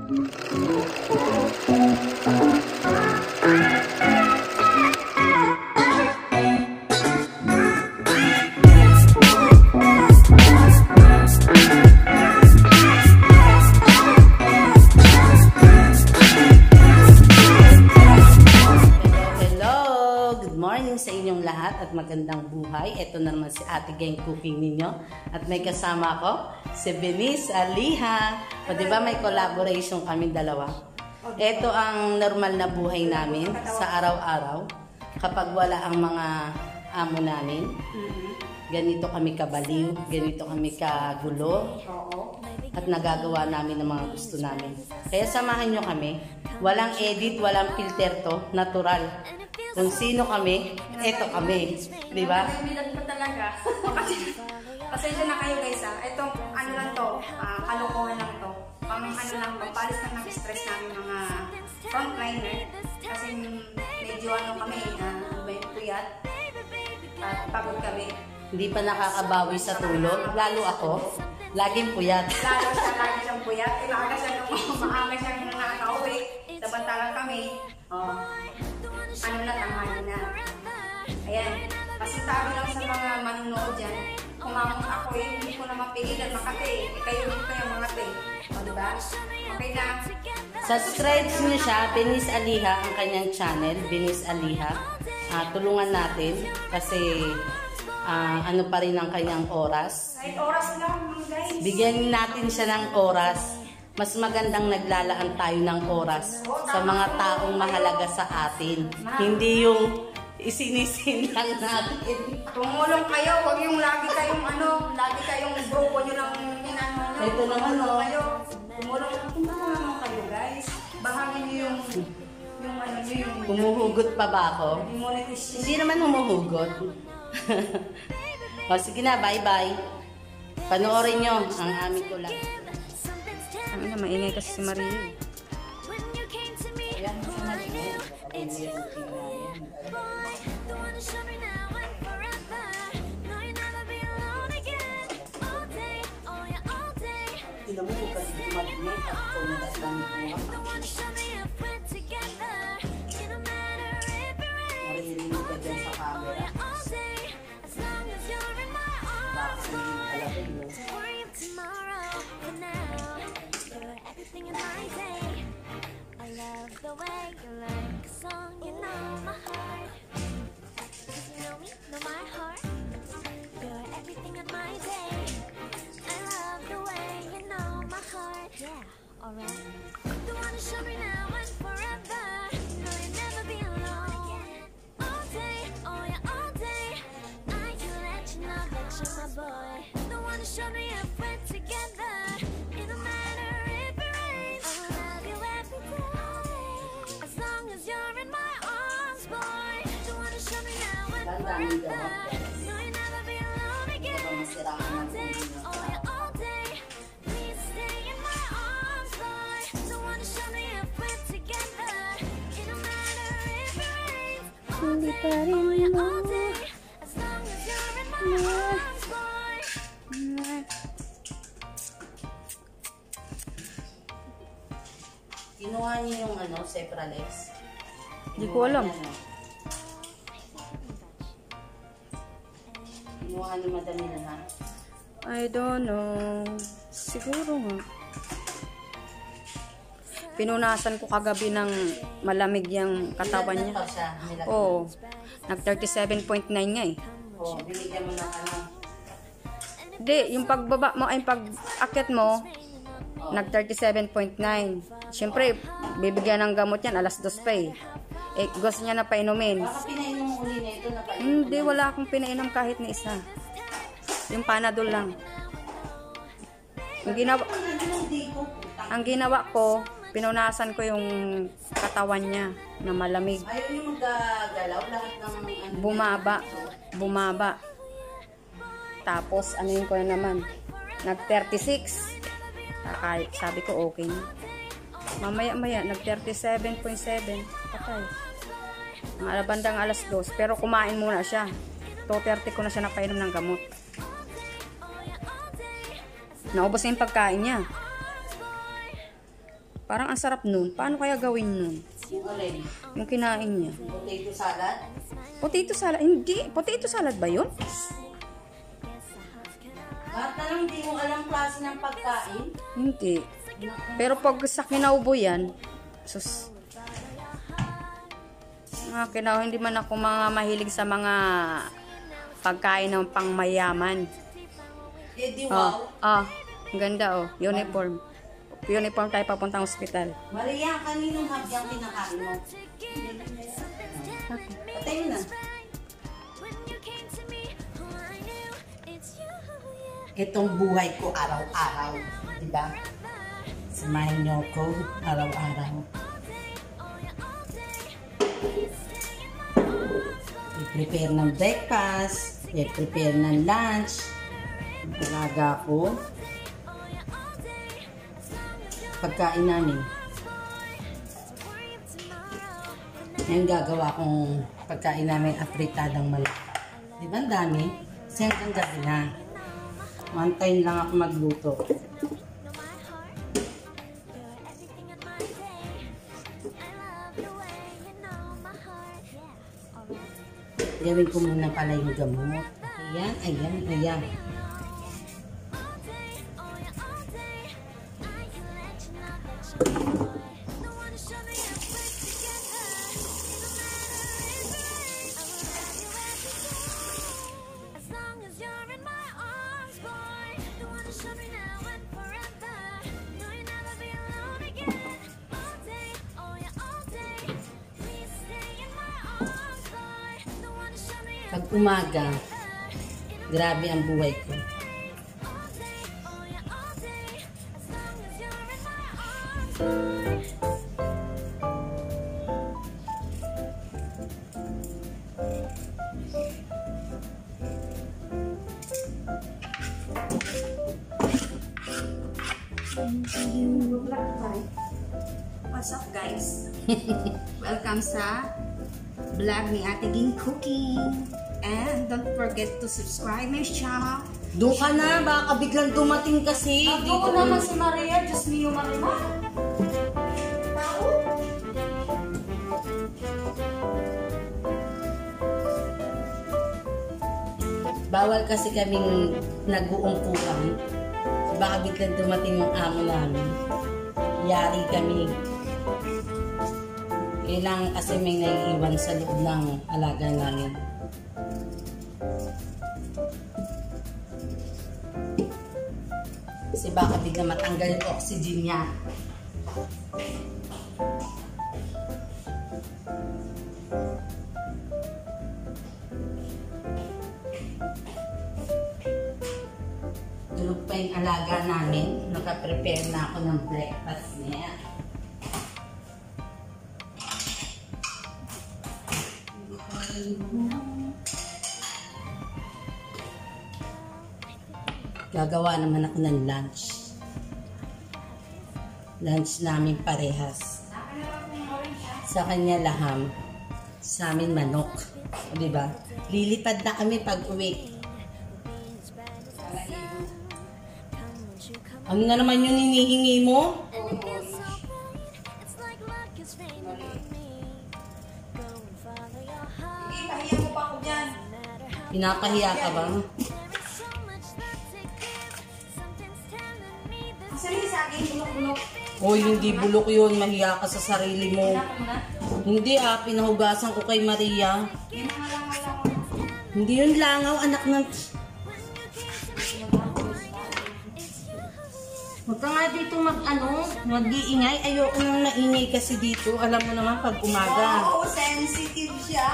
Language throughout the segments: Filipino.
Sa inyong lahat at magandang buhay. Ito naman si Ate Geng Cooking ninyo. At may kasama ko, si Benice Aliha. O diba may collaboration kami dalawa. Ito ang normal na buhay namin sa araw-araw. Kapag wala ang mga amo namin. Ganito kami kabaliw, ganito kami kagulo. At nagagawa namin ang mga gusto namin. Kaya samahan nyo kami. Walang edit, walang filter to. Natural. Kung sino kami, eto kami. Diba? Bilang ko talaga. Pasensya na kayo guys ha. Ito, ano lang to, kalokohan lang to. Pang ano lang to, palis lang ng stress namin mga frontliner. Kasi medyo ano kami, may puyat. At pagod kami. Hindi pa nakakabawi sa tulog. Lalo ako, laging puyat. Lalo siya, lagi siyang puyat. Maaga siya nung maaga siya nung nakaka-uwi. Sabantalang kami. Ano na, tanghali na. Ayan. Kasi sabi lang sa mga manunood dyan, kumamot ako hindi ko na mapigilan makate. Kayo din kayo mga te. O diba? Okay na. Subscribe nyo siya, Benice Aliha, ang kanyang channel, Benice Aliha. Tulungan natin kasi ano pa rin ang kanyang oras. Kahit oras lang mga guys. Bigyan natin siya ng oras. Mas magandang naglalaan tayo ng oras sa mga taong mahalaga sa atin. Hindi yung isinisin lang natin. Tumulong kayo, huwag yung lagi kayong lagi kayong grupo nyo lang inano. Ito naman Tumulong naman kayo guys. Bahagin nyo yung ano nyo yung... Humuhugot pa ba ako? Hindi naman humuhugot. O sige na, bye-bye. Panoorin nyo ang aming tulad. Ano na, maingay kasi si Maria. Ayan, si Maria. Tignan mo kung kasi mag-make at kung nagdaslan ko maririnig ka dyan sa camera. Bakit alapin mo? Everything in my day, I love the way you like a song. You know my heart, 'cause you know me, know my heart. You're everything in my day. I love the way you know my heart. Yeah, alright. The one to show me now and forever. No, you'll never be alone. All day, oh yeah, all day. I can let you know that you're my boy. The one to show me if we're together. It don't matter. Hindi pa rin mo. Kinuha niyo yung Cepralex. Hindi ko alam. Kinuha ni Madam na. I don't know. Siguro nga. Pinunasan ko kagabi ng malamig yung katawan niya. Oo. Nag 37.9 nga eh. Oo, binigyan mo ng ano. Hindi, yung pagbaba mo ay pag-akit mo, nag 37.9. Siyempre, bibigyan ng gamot yan, alas 2 pa eh. Eh, gusto niya na painumin. Baka pinainom mo uli na ito na painom. Hindi, wala akong pinainom kahit ni isa. Yung Panadol lang. Ang ginawa ko, pinunasan ko yung katawan niya na malamig. Ayaw yung magagalaw lahat ng Bumaba. Tapos, ano yun ko na naman? Nag 36. Sabi ko okay na. Mamaya, nag 37.7. Patay. Mga bandang alas 2. Pero kumain muna siya. 2:30 ko na siya napainom ng gamot. Naubos na yung pagkain niya. Parang ang sarap nun. Paano kaya gawin nun? Yung alin? Yung kinain niya. Potato salad? Potato salad? Hindi. Potato salad ba yun? Bakit na lang hindi mo alam klase ng pagkain? Hindi. Pero pag sa kinaubo yan, sus. Hindi man ako mga mahilig sa mga pagkain ng pangmayaman. Eh di wow. Ang ganda oh. Uniform. Uniform tayo papuntang ospital. Maria, kaninong habyang kinakain mo? Patay mo na. Itong buhay ko araw-araw. Diba? Samahin niyo ko araw-araw. I-prepare ng breakfast. I-prepare ng lunch. Talaga ko. Pagkain namin. Ngayon gagawa kong pagkain namin apritadang malaki. Di ba ang dami? Kasi hanggang gabi na. One time lang ako magluto. Gawin ko muna pala yung gamot. Ayan, ayan, ayan. Pag umaga, grabe ang buhay ko. What's up guys? Welcome sa vlog ni Ate Ging Cooking. And don't forget to subscribe my channel. Doon ka na, baka biglang dumating kasi. Ako naman si Maria, just me yung Maria. Bawal kasi kaming nag-uungkukan. Baka biglang dumating yung amo namin. Yari kami. Kailangan kasi may naiiwan sa loob ng alaga namin. Kasi baka biglang matanggal yung oxygen niya. Tulog pa yung alaga namin. Nakaprepare na ako ng breakfast niya. Gagawa naman ako ng lunch. Lunch namin parehas. Sa kanya laham. Sa amin manok. O, diba? Lilipad na kami pag uwi. Ano na naman yung hinihingi mo? Ipahiya mo pa ako dyan. Pinapahiya ka ba? Sarili sa akin, bulok-bulok. Hoy, hindi bulok yun. Mahiya ka sa sarili mo. Hindi pinahugasan ko kay Maria. Hindi yun langaw, anak ng... Huwag ka nga dito mag-iingay. Ayoko nang naingay kasi dito. Alam mo naman pag umaga. Oo, sensitive siya.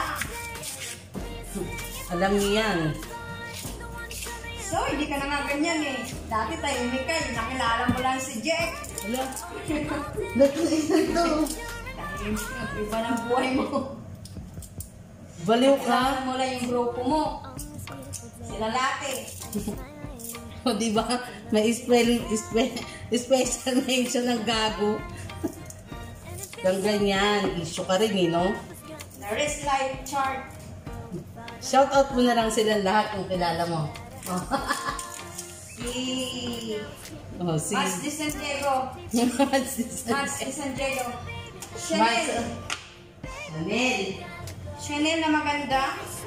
Alam niyo yan. So, hindi ka na nga ganyan eh. Dati tahimik ka, nakilala mo lang si Jack. Hala. Natulis na to. Iba ng buhay mo. Baliw ka. Kasama mo lang yung grupo mo. Sila late. O diba? May special mention ng gago. Yung ganyan. Issue ka rin no? The wrist light chart. Shout out mo na lang sila lahat kung kilala mo. Oh, si... Mads de San Diego. Mads de Mads de San Diego. Chanel. Chanel. Chanel na maganda.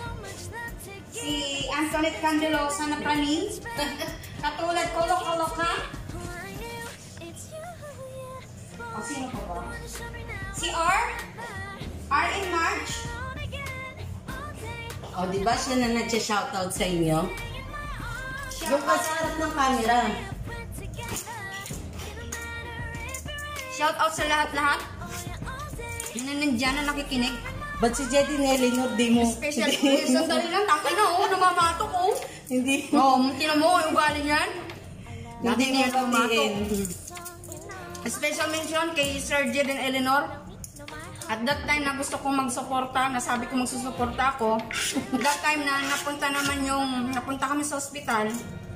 Si Antoinette Candelosa na praning. Katulad ko, loka-loka. O, sino pa ba? Si R. R in March. O, di ba siya na nag-shoutout sa inyo? Yung ka sa harap ng camera. Shout out sa lahat-lahat. Yun na nandiyan na nakikinig. Ba't si Jetty Nelinor di mo? Special sandali lang. Tangka na, oh. Namamato ko. Hindi. Oo, tinan mo, yung ugali niyan. Hindi mo batiin. Special mention kay Sir Jed and Eleanor. At that time na gusto kong magsuporta, nasabi ko magsusuporta ako. That time na napunta kami sa ospital.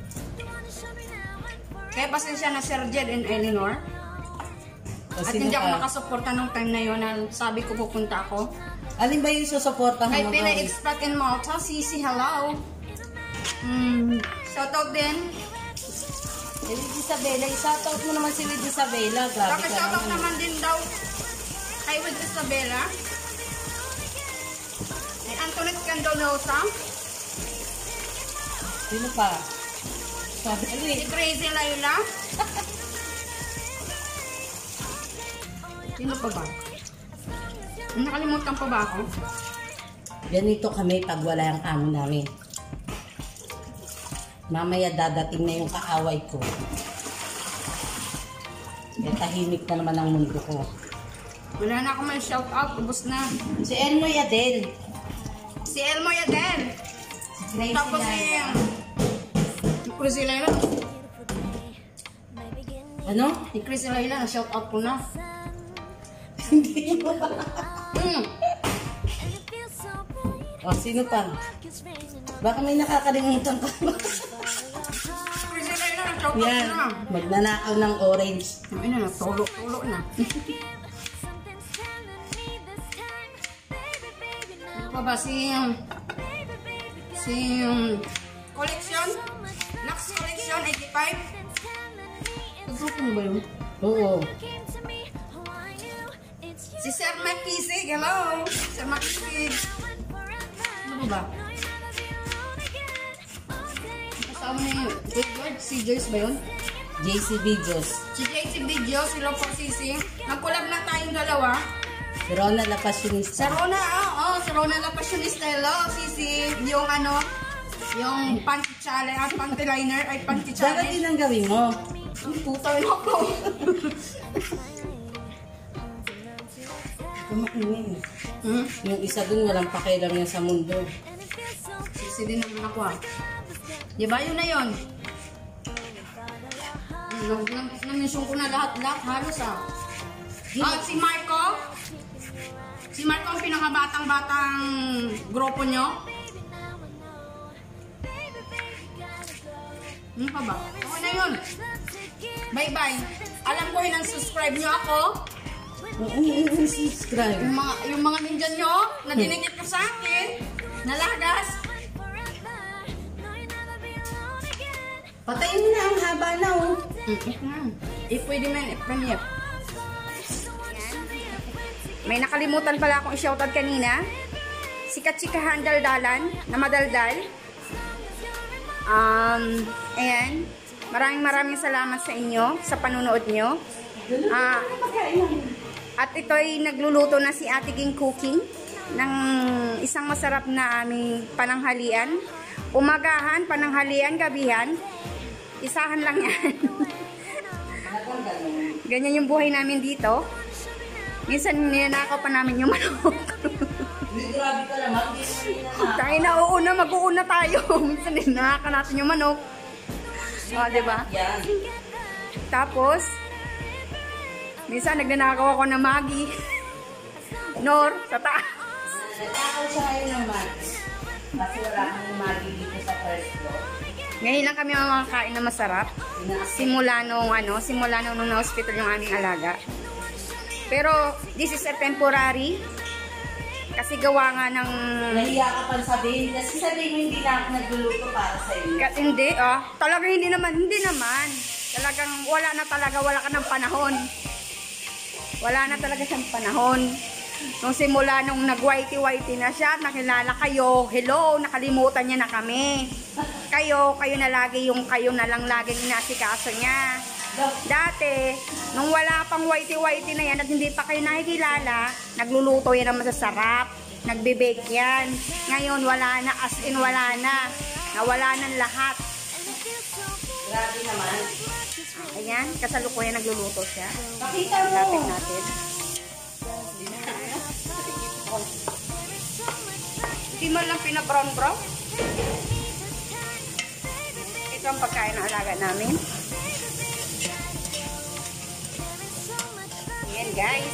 Kaya pasensya na Sir Jed and Eleanor. At hindi ako nakasuporta nung time na yun na sabi ko pupunta ako. Alin ba yung susuportahan Kay mo? Pina Expat in Malta, Sisi, hello. Shoutout din. Liz Isabela, shoutout mo naman si Liz Isabela. Grabe ka Shoutout naman. naman din daw kay Liz Isabela. Kay Antoinette Candelosa. Sino pa? Sabi, Si Crazy Laila. Sino pa ba? Nakalimutan pa ba ako? ganito kami pag wala ang amo namin. Mamaya dadating na yung kaaway ko. Kaya tahimik na naman ang mundo ko. Wala na ako may shout out. Ubus na. Si Elmo Yadel. Si Elmo Yadel. Gracie Tapos Laila. si Crazy Laila. Ano? Si Crazy Laila na shout out ko na. Hindi mo. O, sino pa? Baka may nakakalimutan ka. Crazy Laila na shout out ko Yan. na. Magnanakaw ng orange. Ay na, tulo na. Ano pa ba si Collection? Lux Collection 85? Grupo mo ba yun? Oo. Si Sir Makisig, hello! Sir Makisig. Ano ba? Kasama ni Edward, si Joyce ba yun? JC Videos. Si JC Video, si Lopo Sisi. Nag-collab na tayong dalawa. Si Rona La Sa Passionista. Rona, sa Rona La Passionista, hello, Sisi. Yung yung panty challenge, panty liner, ay panty Dapat challenge. din ang gawin mo. Ang putay na ako. Kumainin. Yung isa dun walang pakialam niya sa mundo. Sisi din naman ako Diba yun na yun? Na-mention ko na lahat halos si Marco. Si Marco ang pinakabatang-batang grupo nyo. Ano pa ba? Okay na yun. Bye-bye. Alam ko yun, subscribe nyo ako. Subscribe. Yung mga nindyan nyo na dinigit ko sa akin, nalagas. Patayin mo na ang haba na If pwede man, if pwede. May nakalimutan pala akong i-shoutout kanina. Si Kachikahan Daldalan na madaldal. Ayan. Maraming salamat sa inyo, sa panunood nyo. At ito'y nagluluto na si Ate Ging Cooking ng isang masarap na aming pananghalian. Umagahan, pananghalian, gabihan. Isahan lang yan. Ganyan yung buhay namin dito. Minsan ninanakaw pa namin yung manok. Grabe ka naman. Tayo na mag-uuna tayo. Minsan ninanakaw natin yung manok. O, diba? Yan. Tapos, minsan nagnanakaw ako ng Maggi. Nor, sa taas. Nagkakaw siya ngayon ng Max. Kasi wala kang Maggi dito sa first floor. Ngayon lang kami makakain na masarap. Simula nung na-hospital yung aming alaga. Pero, this is a temporary. Kasi gawa nga ng... Nahiya ka pang sabihin. Kasi sabihin mo hindi na ako nagluluto para sa iyo. Hindi, oh. Talagang hindi naman. Talagang wala ka ng panahon. Wala na talaga siyang panahon. Nung simula nung nag-whitey-whitey na siya, nakilala kayo, hello, nakalimutan niya na kami. Kayo na lagi yung kayo na lang laging inasikaso niya. Dati, nung wala pang whitey-whitey na yan at hindi pa kayo nakikilala, nagluluto yan ng masasarap, nagbe-bake yan. Ngayon, wala na, as in wala na. Nawala ng lahat. Grabe naman. Ayan, kasalukuyan nagluluto siya. Pakita mo. Lapit natin. Hindi man lang pina-brown-brown. Ito ang pagkain na alaga namin. Ayan guys.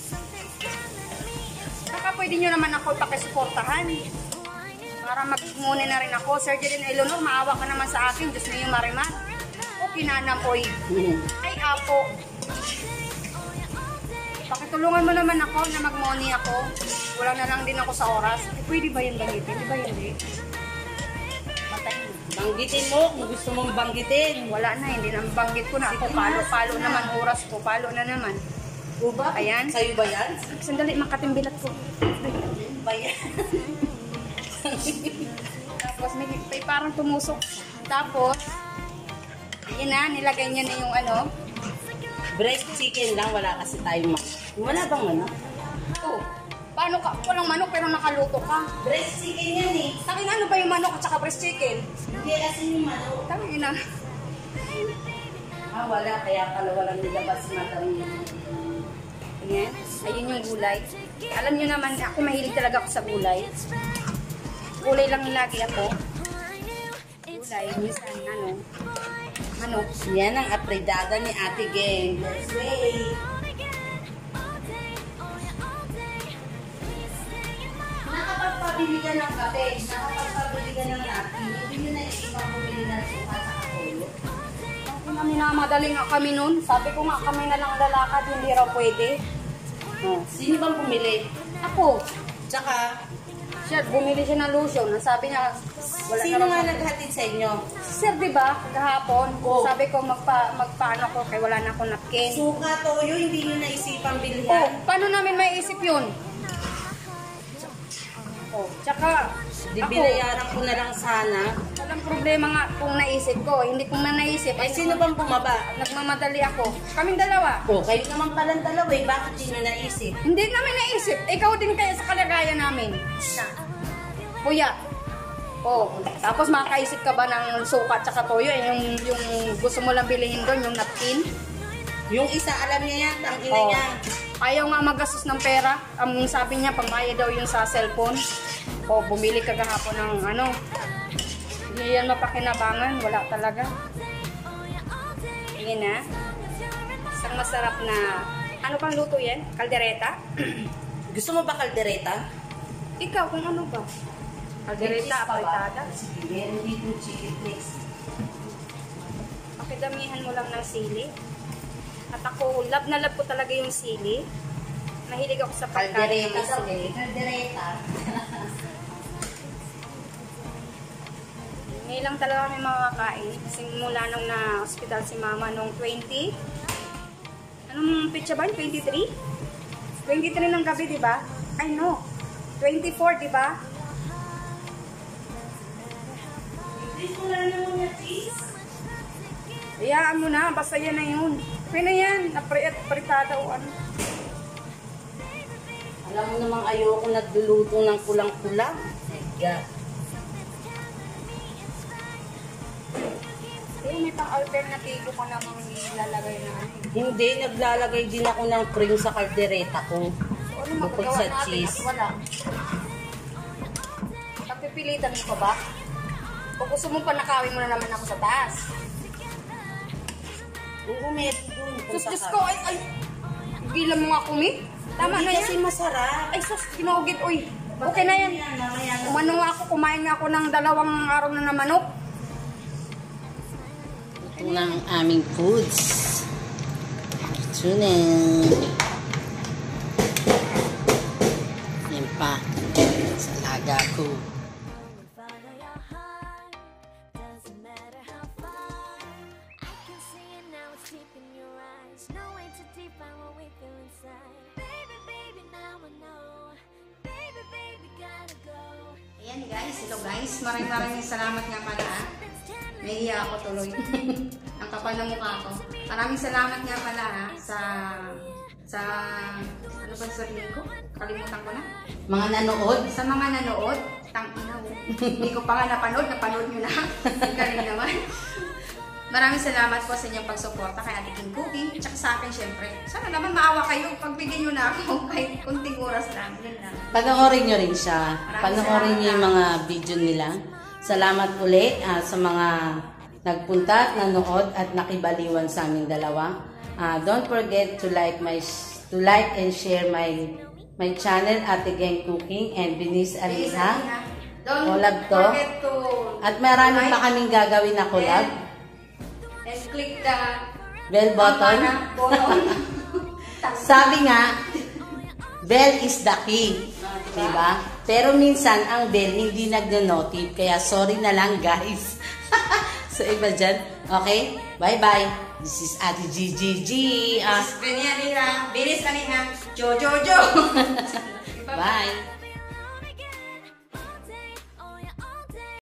Baka pwede nyo naman ako pakisuportahan. Para magmuni na rin ako. Sir Jeline Eleanor, maawa ka naman sa akin. Diyos na yung Marimar. O kinanapoy. Ay apo. Pakitulungan mo naman ako na mag-money ako. Wala na lang din ako sa oras. Pwede ba yung banggitin? Di ba hindi? Patay mo. Banggitin mo kung gusto mong banggitin. Wala na, hindi na banggit ko na ako. Palo naman oras ko. Palo na naman. Uba? Ayan. Sa'yo ba yan? Sandali, makatimbilat ko. Ba yan? Tapos may parang tumusok. Tapos, yun na, nilagay niya na yung ano. Breast chicken lang, wala kasi tayong wala bang ano? Oh, paano ka? Walang manok pero nakaluto ka. Breast chicken yan eh. Tangin ano ba yung manok at saka breast chicken? Hindi kasi yung manok. Tangin na. Wala. Kaya pala walang nilabas na tayo. Ayan. Ayun yung gulay. Alam nyo naman, ako mahilig talaga ako sa gulay. Gulay lang lagi ako. Gulay, minsan manok. Yan ang apredada ni Ate Geng. Let's wait. Nakapagpabili ka ng kape, nakapagpabili ka ng napkin, hindi nyo na isipang bumili ng suka sa katulog. Minamadali nga kami nun. Sabi ko nga kami na lang lalakad, hindi raw pwede. Sino bang bumili? Ako. Tsaka, Bumili siya ng lotion. Sabi niya, wala sino na nga naghatid sa inyo? Sir, di ba? Kahapon. Oh. Sabi ko, magpaano ko kay wala na akong napkin. Suka, toyo, hindi nyo naisipang Oh, bilhan. paano namin maiisip yun? Oh, tsaka, Di ako, binayaran ko na lang sana. walang problema nga kung naisip ko. Hindi ko man naisip. Eh, sino bang bumaba? Nagmamadali ako. Kaming dalawa. Oh, kayo naman palang dalawa eh. Bakit di nyo naisip? Hindi namin naisip. Ikaw din kaya sa kalagayan namin. Kuya. Oh, tapos makaisip ka ba ng suka at toyo? Yung gusto mo lang bilhin doon, yung napkin? Yung isa, alam niya yan, ang ina Oh. niya. Ayaw nga magastos ng pera. Ang sabi niya, pambayad daw yung sa cellphone. O, bumili ka kahapon ng ano. Hindi yan mapakinabangan. Wala talaga. Tingin na. Isang masarap na, ano pang luto yan? Kaldereta? Gusto mo ba kaldereta? Ikaw, kung ano ba? Kaldereta, apritada. Sige, meron dito chili flakes. Pakidamihan mo lang ng sili. At ako, love na love ko talaga yung sili. Mahilig ako sa pagkain ng Kaldereta daw sili. eh. Kaldereta. Ngayon lang talaga kami makakain. Simula nung na-hospital si mama nung 20. Anong pitsa ba? 23? 23 ng gabi, di ba? Ay, no. 24, di ba? Please, wala naman na cheese. Hayaan mo na. Basta yan na yun. Pwede na yan. Napritada o ano. Alam mo namang ayoko nagluluto ng kulang-kulang. God. May pang-alternatibo ko namang nilalagay na ano. Hindi, naglalagay din ako ng cream sa kaldereta ko. So, ano Bukod magagawa sa natin cheese. at wala? Pagpipilitan mo pa ba? Kung gusto mo pa nakawin mo na naman ako sa taas. Oo, meron dun. Sus, ko, ay, gilan mo nga kumi. Tama Hindi na kasi yan. masarap. Ay, sus, ginugid, uy. Okay na yan. Umano nga ako, kumain nga ako ng 2 araw na na manok. Ito na ang aming foods. Tuna. Yan pa. alaga ko. Follow your heart, doesn't matter how far. I can see it now, it's deep in your eyes. No way to define what we feel inside. Baby, baby, now I know. Baby, baby, gotta go. Ayan guys, hello guys. Maraming salamat nga pala. Nahiya ako tuloy. Ang kapal ng mukha ko. Maraming salamat nga pala sa ano ba sabihin ko? Kalimutan ko na. Mga nanood, Sa mga nanood, tang-ina mo. Hindi ko pa nga napanood nyo na. Galing naman. Maraming salamat po sa inyong pagsuporta kay Ate King Cooking. Tsaka sa akin syempre. Sana naman maawa kayo. Pagbigyan nyo na ako kahit kunting oras lang. Yun lang. panoorin nyo rin siya. Maraming Panoorin nyo yung salamat. mga video nila. Salamat ulit sa mga nagpunta at nanood at nakibaliwan sa aming dalawa. Don't forget to like and share my channel, Ate Geng Cooking and Venice Aliha. Don't Collab to. forget to At marami like pa kaming gagawin na collab. and click the Bell button. button. Sabi nga, bell is the key. Diba? Pero minsan, ang bell hindi nagno-notif. Kaya sorry na lang, guys. So, iba dyan. Okay? Bye-bye. This is Ate GGG. Binis Aliha, Jo. Bye.